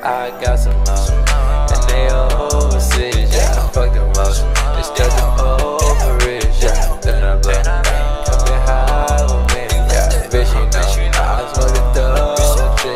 I got some more, and they overseas, yeah. I fuck them most, it's just the overage, yeah. Then I blow, coming high with me, yeah. Bitch, you know, I smoke the double G,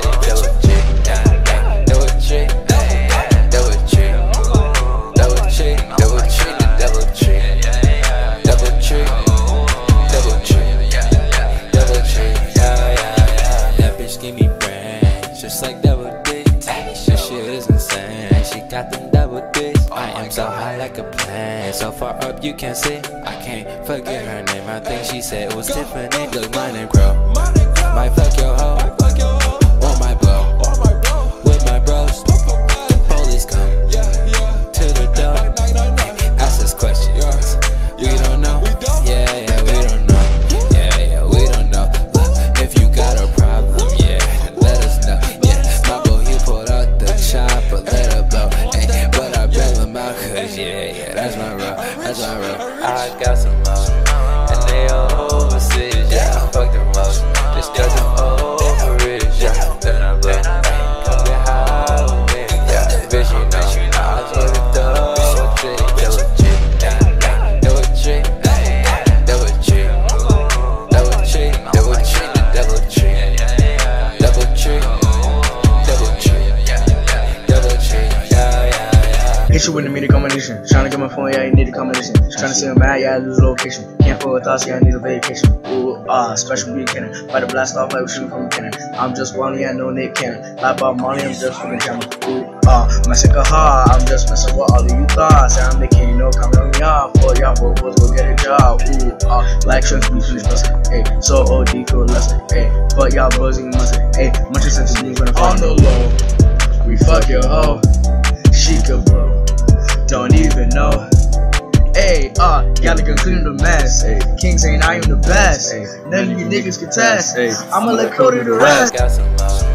yeah. Double G, double G, double G, double G, double G, double G, double G, double G, yeah. That bitch give me brains, just like double D. This shit is insane. She got them double D's. I am so high like a plane, so far up you can't see. I can't forget her name. I think she said it was Tiffany. Look, my name Crow. Might fuck your hoe, or my blow. With my bros, police come to the door, ask us questions. We don't know. Yeah, we don't know. Yeah, we don't know. Look, if you got a problem, yeah, let us know. Yeah, my boy, he pulled out the chopper, let her blow. Ay, but I bail him out, cause yeah, that's my road, that's my road. I got some more, and they overseas, yeah. I fuck them most, it's just the overage, yeah. Then I blow, come get high with me, yeah. Bitch, you know, I smoke the double G, double G, yeah. Double G, double G, double G, double G, double G, double G, double G, double G, yeah. Hit you with the media combination. Tryna get my phone, yeah, you need a combination. Tryna say I'm mad, yeah, I lose location. Can't fuck with thoughts, yeah, I need a vacation. Ooh, special beat cannon. Fight a blast off like we shooting from a cannon. I'm just Wally, yeah, no Nick Cannon. Lie about money, I'm just fucking jamming. Ooh, messing hard, I'm just messing with all of you thoughts. Say I'm the king, no coming on me off. For y'all both go get a job. Ooh, like shrimps, we switch bustin'. Ayy, so OD, cool lesson. Ayy, but y'all buzzing mustin'. Ayy, much of sense is when I'm on the low. We fuck your hoe, she could blow. Don't even know. Ayy, gotta go clean the mess. Ayy, King saying I am the best. Ayy, none of you niggas can test. Ayy, I'ma let Cody the rest. Got some more.